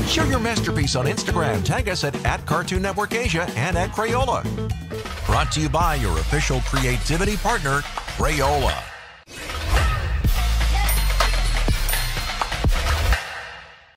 Share your masterpiece on Instagram. Tag us at Cartoon Network Asia and at Crayola. Brought to you by your official creativity partner, Crayola.